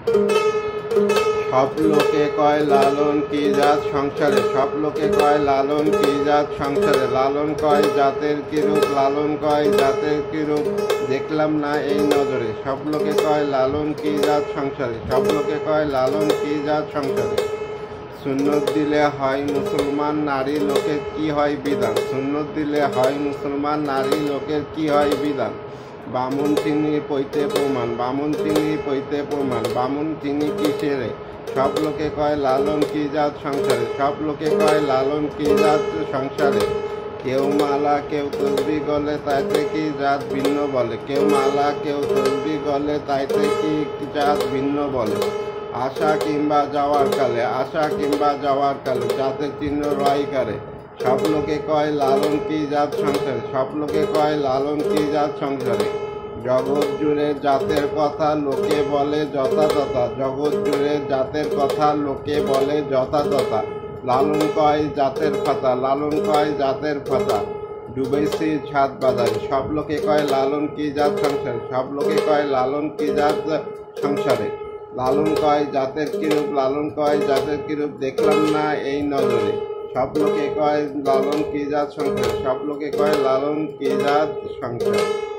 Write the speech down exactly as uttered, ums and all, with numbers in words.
সব লোকে কয় লালন কি জাত সংসারে, সব লোকে কয় লালন কি জাত সংসারে। লালন কয় জাতের কিরূপ, লালন কয় জাতের কিরূপ, দেখলাম না এই নজরে। সব লোকে কয় লালন কি জাত সংসারে, সব লোকে কয় লালন কি জাত সংসারে। সুন্নত দিলে হয় মুসলমান, নারী লোকের কি হয় বিধান। সুন্নত দিলে হয় মুসলমান, নারী লোকের কি হয় বিধান। বামুন তিনি পৈতে প্রমাণ, বামুন তিনি পৈতে প্রমাণ, বামুন তিনি কিসেরে। সব লোকে কয় লালন কি জাত সংসারে, সব লোকে কয় লালন কি জাত সংসারে। কেউ মালা কেউ তসবি গলে, তাইতে কি জাত ভিন্ন বলে। কেউ মালা কেউ তসবি গলে, তাইতে কি জাত ভিন্ন বলে। আসা কিংবা যাওয়ার কালে, আসা কিংবা যাওয়ার কালে, জাতের চিহ্ন রয়কারে। সব লোকে কয় লালন কি জাত সংসারে, সব লোকে কয় লালন কি জাত সংসারে। জগৎ জুড়ে জাতের কথা লোকে বলে যথাযথা, জগৎ জুড়ে জাতের কথা লোকে বলে যথাযথা। লালন কয় জাতের ফাতা, লালন কয় জাতের ফাতা, ডুবেছি ছাদ বাজারে। সব লোকে কয় লালন কি জাত সংসারে, সব লোকে কয় লালন কি জাত সংসারে। লালন কয় জাতের কিরূপ, লালন কয় জাতের কিরূপ, দেখলাম না এই নজরে। সব লোকে কয় লালন কি জাত সংসারে, সব লোকে কয় লালন কি জাত সংসারে।